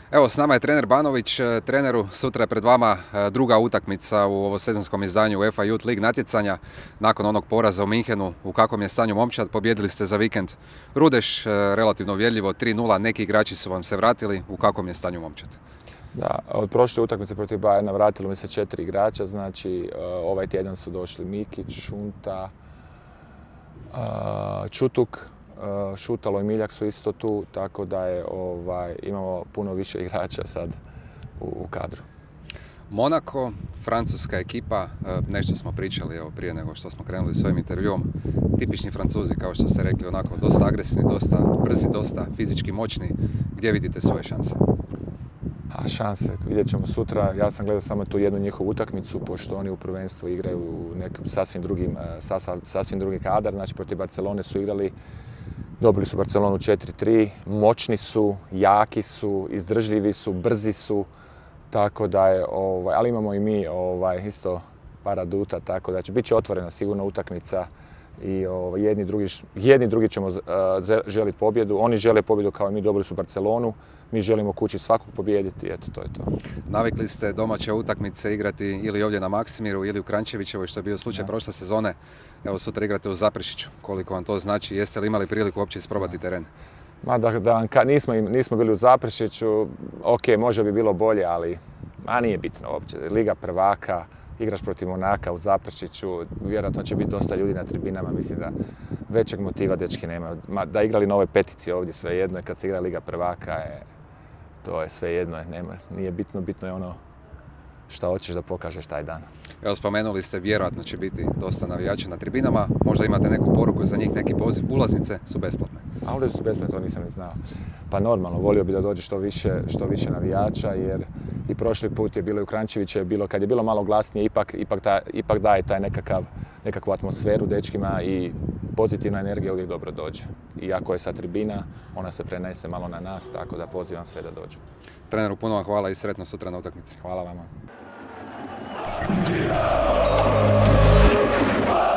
Evo, s nama je trener Banović. Treneru, sutra je pred vama druga utakmica u ovosezonskom izdanju UEFA Youth League natjecanja. Nakon onog poraza u Minhenu, u kakvom je stanju momčad, pobjedili ste za vikend Rudeš, relativno uvjerljivo 3:0, neki igrači su vam se vratili, u kakvom je stanju momčad? Da, od prošle utakmice protiv Bayerna vratilo mi se 4 igrača, znači ovaj tjedan su došli Mikić, Šunta, Čutuk, Šutalo i Miljak su isto tu, tako da imamo puno više igrača sad u kadru. Monako, francuska ekipa, nešto smo pričali prije nego što smo krenuli s ovim intervjuom. Tipični Francuzi, kao što ste rekli, onako dosta agresivni, dosta brzi, dosta fizički moćni. Gdje vidite svoje šanse? Šanse, vidjet ćemo sutra. Ja sam gledao samo tu jednu njihovu utakmicu, pošto oni u prvenstvu igraju u nekom sasvim drugi kadar. Znači, protiv Barcelone su igrali, dobili su Barcelonu 4:3, moćni su, jaki su, izdržljivi su, brzi su, tako da je, ali imamo i mi isto par aduta, tako da će biti otvorena sigurno utakmica i jedni drugi ćemo želiti pobjedu. Oni žele pobjedu kao i mi, dobili su Barcelonu, mi želimo kući svakog pobijediti, eto to je to. Navikli ste domaće utakmice igrati ili ovdje na Maksimiru ili u Kranjčevićevoj, što je bio slučaj prošle sezone. Evo, sutra igrate u Zaprešiću. Koliko vam to znači? Jeste li imali priliku uopće isprobati teren? Nismo bili u Zaprešiću, ok, možda bi bilo bolje, ali nije bitno uopće. Liga prvaka, igraš protiv Monaka u Zaprešiću, vjerojatno će biti dosta ljudi na tribinama, mislim da većeg motiva dečki nemaju. Da igrali na ovoj petici ovdje, svejedno je kad se igra Liga prvaka, to je svejedno, nije bitno, bitno je ono šta hoćeš da pokažeš taj dan. Evo, spomenuli ste, vjerojatno će biti dosta navijača na tribinama, možda imate neku poruku za njih, neki poziv, ulaznice su besplatne. A ulaznice su besplatne, to nisam ni znao. Pa normalno, volio bi da dođe što više navijača, jer i prošli put je bilo i u Kranjčeviću, kad je bilo malo glasnije, ipak daje taj nekakvu atmosferu dečkima i pozitivna energija uvijek dobro dođe. I ako je sa tribina, ona se prenese malo na nas, tako da pozivam sve da dođu. Treneru, puno vam hvala i sretno sutra na utakmici. Hvala vama.